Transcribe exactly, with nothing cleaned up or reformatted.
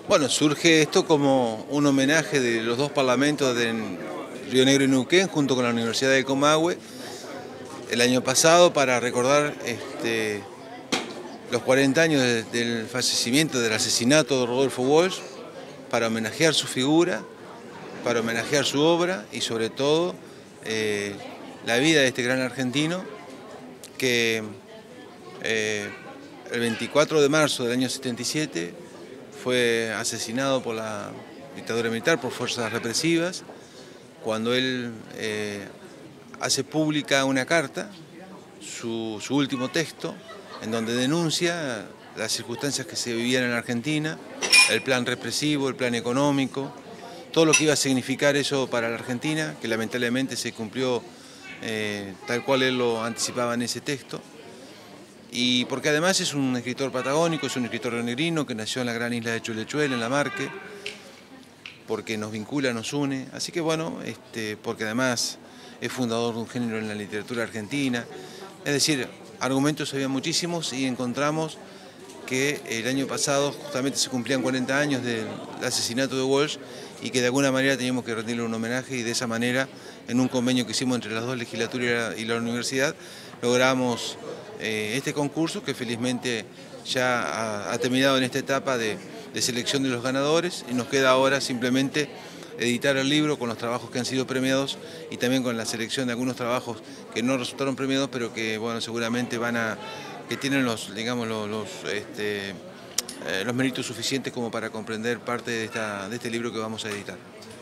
Bueno, surge esto como un homenaje de los dos parlamentos de Río Negro y Neuquén, junto con la Universidad de Comahue, el año pasado, para recordar este, los cuarenta años de, del fallecimiento, del asesinato de Rodolfo Walsh, para homenajear su figura, para homenajear su obra y sobre todo eh, la vida de este gran argentino que eh, el veinticuatro de marzo del año setenta y siete fue asesinado por la dictadura militar, por fuerzas represivas, cuando él eh, hace pública una carta, su, su último texto, en donde denuncia las circunstancias que se vivían en Argentina, el plan represivo, el plan económico, todo lo que iba a significar eso para la Argentina, que lamentablemente se cumplió eh, tal cual él lo anticipaba en ese texto. Y porque además es un escritor patagónico, es un escritor rionegrino que nació en la gran isla de Chulechuel, en la Marque, porque nos vincula, nos une. Así que bueno, este, porque además es fundador de un género en la literatura argentina. Es decir, argumentos había muchísimos y encontramos que el año pasado justamente se cumplían cuarenta años del asesinato de Walsh y que de alguna manera teníamos que rendirle un homenaje, y de esa manera, en un convenio que hicimos entre las dos legislaturas y la universidad, logramos eh, este concurso que felizmente ya ha, ha terminado en esta etapa de, de selección de los ganadores, y nos queda ahora simplemente editar el libro con los trabajos que han sido premiados y también con la selección de algunos trabajos que no resultaron premiados, pero que bueno, seguramente van a que tienen los, digamos, los, los, este, eh, los méritos suficientes como para comprender parte de, esta, de este libro que vamos a editar.